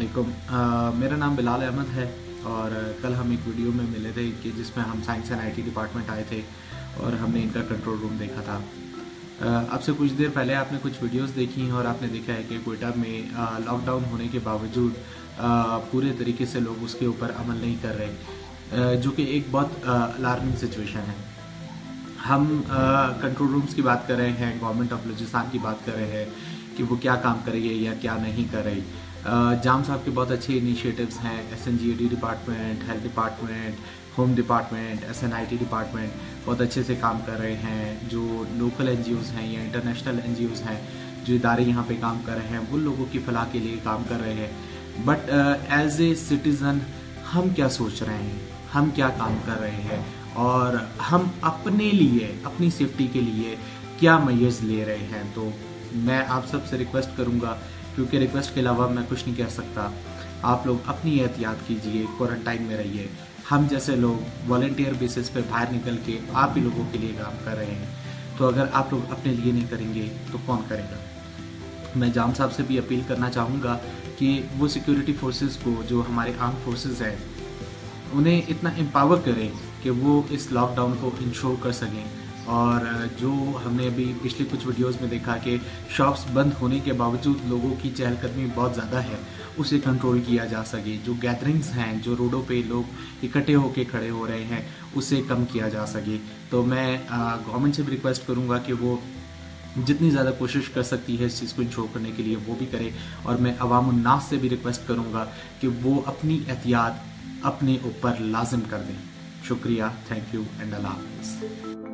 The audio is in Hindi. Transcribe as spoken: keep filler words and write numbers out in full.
वालेकुम। मेरा नाम बिलाल अहमद है और कल हम एक वीडियो में मिले थे कि जिसमें हम साइंस एंड आईटी डिपार्टमेंट आए थे और हमने इनका कंट्रोल रूम देखा था। अब से कुछ देर पहले आपने कुछ वीडियोस देखी और आपने देखा है कि क्वेटा में लॉकडाउन होने के बावजूद पूरे तरीके से लोग उसके ऊपर अमल नहीं कर रहे, जो कि एक बहुत अलार्मिंग सिचुएशन है। हम कंट्रोल रूम्स की बात कर रहे हैं, गवर्नमेंट ऑफ बलूचिस्तान की बात कर रहे हैं कि वो क्या काम कर रही है या क्या नहीं कर रही। जाम साहब के बहुत अच्छे इनिशिएटिव्स हैं, S N G A department, health department, home department, S N I T department बहुत अच्छे से काम कर रहे हैं। जो लोकल एन जी ओज़ हैं या इंटरनेशनल एन जी ओज़ हैं, जो इदारे यहाँ पे काम कर रहे हैं, वो लोगों की फलाह के लिए काम कर रहे हैं। बट एज ए सिटीज़न हम क्या सोच रहे हैं, हम क्या काम कर रहे हैं और हम अपने लिए, अपनी सेफ्टी के लिए क्या मेजर्स ले रहे हैं। तो मैं आप सबसे रिक्वेस्ट करूंगा, क्योंकि रिक्वेस्ट के अलावा मैं कुछ नहीं कह सकता, आप लोग अपनी एहतियात कीजिए, क्वारंटाइन में रहिए। हम जैसे लोग वॉलंटियर बेसिस पे बाहर निकल के आप ही लोगों के लिए काम कर रहे हैं, तो अगर आप लोग अपने लिए नहीं करेंगे तो कौन करेगा। मैं जाम साहब से भी अपील करना चाहूँगा कि वो सिक्योरिटी फोर्सेस को, जो हमारे आर्म फोर्सेस हैं, उन्हें इतना एम्पावर करें कि वो इस लॉकडाउन को इंश्योर कर सकें। और जो हमने अभी पिछले कुछ वीडियोस में देखा कि शॉप्स बंद होने के बावजूद लोगों की चहलकदमी बहुत ज़्यादा है, उसे कंट्रोल किया जा सके। जो गैदरिंग्स हैं, जो रोडों पे लोग इकट्ठे होकर खड़े हो रहे हैं, उसे कम किया जा सके। तो मैं गवर्नमेंट से भी रिक्वेस्ट करूँगा कि वो जितनी ज़्यादा कोशिश कर सकती है इस चीज़ को इंश्योर करने के लिए वो भी करे। और मैं अवाम उन्नास से भी रिक्वेस्ट करूँगा कि वो अपनी एहतियात अपने ऊपर लाजिम कर दें। शुक्रिया, थैंक यू एंड अल्लाह हाफ़िज़।